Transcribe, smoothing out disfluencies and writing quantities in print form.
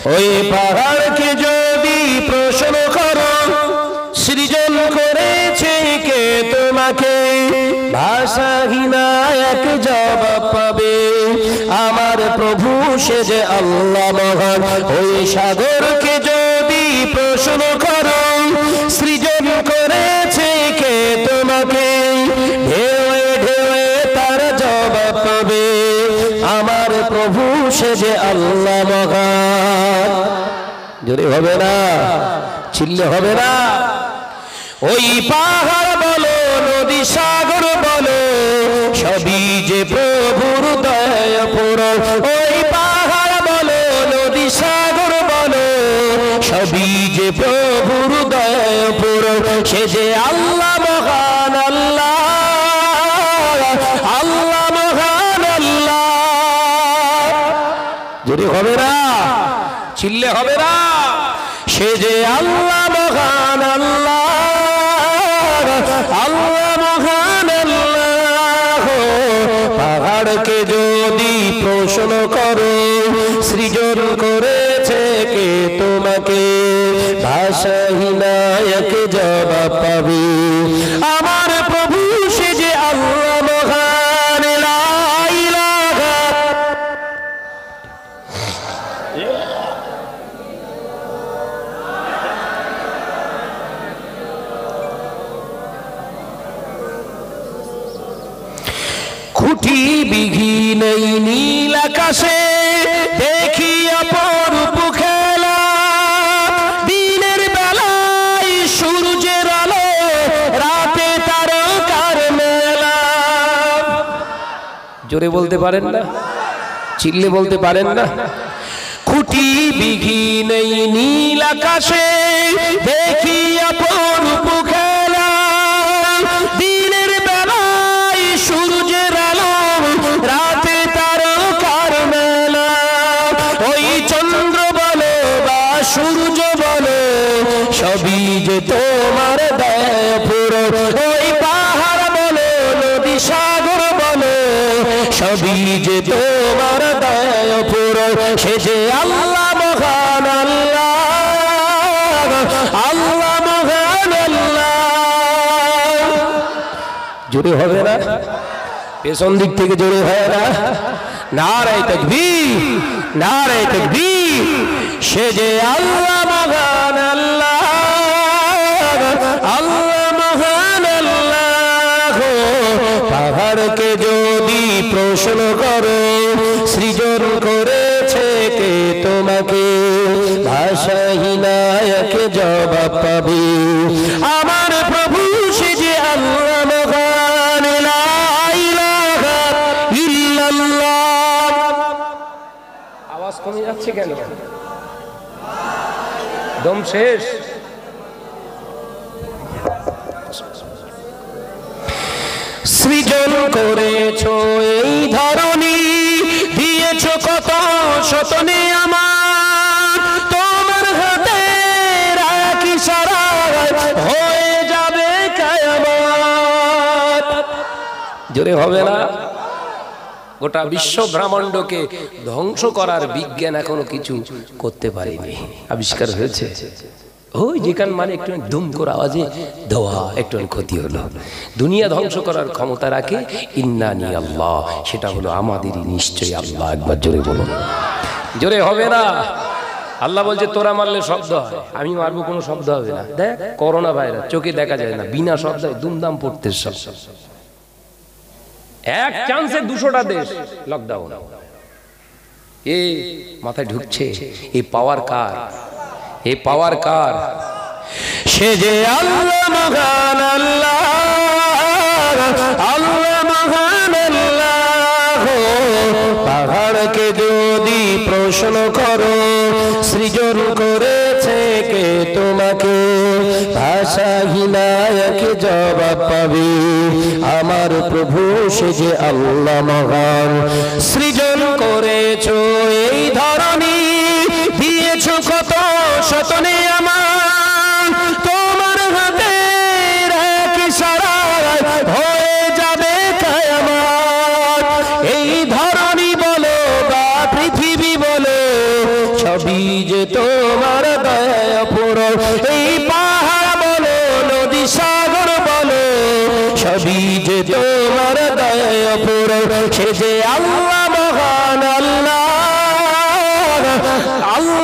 ওই পাহাড়কে যদি প্রশ্ন করো সৃজন করেছে কে তোমাকে, ভাষাহীন এক জবাব পাবে আমার প্রভু সে যে আল্লাহ মহান। ওই সাগরকে যদি প্রশ্ন করো সৃজন করেছে কে তোমাকে, ঢেউয়ে ঢেউয়ে তার জবাব পাবে আমার প্রভু সে যে আল্লাহ মহান। জোরে হবে না, চিল্লে হবে না। ওই পাহাড় বলো নদী সাগর বলো সবই যে প্রভুর দয়া পূরণ। ওই পাহাড় বলো নদী সাগর বলো সবই যে প্রভুর দয়া পূরণ। সে যে আল্লাহ মহান আল্লাহ, আল্লাহ মহান আল্লাহ। যদি হবে না, চিল্লে হবে না। সে যে আল্লাহ মহান আল্লাহ, আল্লাহ মহান আল্লাহ। পাহাড়কে যদি প্রশ্ন করো সৃজন করেছে কে তোমাকে, ভাষাহীন এক জবাব পাবে আমার প্রভু সে যে আল্লাহ মহান। লা ইলাহা খুঁটি বিঘিন এই নীল আকাশে দেখি অপরূপ খেলা, দিনের বেলায় সূর্যের আলো রাতে তারকার মেলা। জোরে বলতে পারেন না, চিল্লে বলতে পারেন না। খুঁটি বিঘিন এই নীল আকাশে দেখি অপরূপ খেলা, দিনের বেলায় সূর্যের আলো রাতে তারকার মেলা। ওই চন্দ্র বলো বা সূর্য বলো সবই যে তোমার দয়া পূরণ। ওই পাহাড় বলো নদী সাগর বলো সবই যে তোমার দয়া পূরণ। সে যে আল্লাহ মহান আল্লাহ, আল্লাহ মহান আল্লাহ। জোরে হবে না, পেছন দিক থেকে জোরে হয় না। নারায়ে তাকবীর, নারায়ে তাকবীর। সে যে আল্লাহ মহান আল্লাহ, আল্লাহ মহান আল্লাহ। পাহাড়কে যদি প্রশ্ন করো সৃজন করেছে কে তোমাকে, ভাষাহীন এক জবাব পাবে আমার প্রভু সে যে আল্লাহ মহান। লা ইলাহা ইল্লাল্লাহ। আওয়াজ কমে যাচ্ছে কেন? দম শেষ। সৃজন করেছো এই ধরনী, দিয়েছো কত শতনে আমার, তোমার হাতে এক ইশারায় হয়ে যাবে কিয়ামত। জোরে হবে না। গোটা বিশ্ব ব্রহ্মাণ্ডকে ধ্বংস করার বিজ্ঞান এখনো কিছু করতে পারেনি, আবিষ্কার হয়েছে। ওই যেখান মানে একটু ধুম করে আওয়াজে ধোয়া একটু ক্ষতি হলো। দুনিয়া ধ্বংস করার ক্ষমতা রাখে ইন্নানি আল্লাহ, সেটা হলো আমাদেরই নিশ্চয়ই আল্লাহ। একবার জোরে বলুন। জোরে হবে না। আল্লাহ বলছে তোরা মারলে শব্দ হয়, আমি মারবো কোনো শব্দ হবে না। দেখ করোনা ভাইরাস চোখে দেখা যায় না, বিনা শব্দে দুমদাম পড়তে সব। এক চান্সে 200টা দেশ লকডাউন। এ মাথায় ঢুকছে এই পাওয়ার কার? এই পাওয়ার কার? সে যে আল্লাহ মহান আল্লাহ, আল্লাহ মহান আল্লাহ। পাহাড়কে যদি প্রশ্ন করো সৃজন করেছে কে তোমাকে, ভাষাহীন এক জবাব পাবে আমার প্রভু সে যে আল্লাহ মহান। সৃজন করেছো এই ধরনী, দিয়েছো কত শতনে আমার, তোমার হাতে এক ইশারায় হয়ে যাবে কিয়ামত। এই ধরনী বলো বা পৃথিবী বলো সবই যে তোমার দয়া পুরো এই পাহাড় বলো নদী সাগর বলো সবই যে তোমার দয়া পুরো সে যে আল্লাহ মহান আল্লাহ আল্লাহ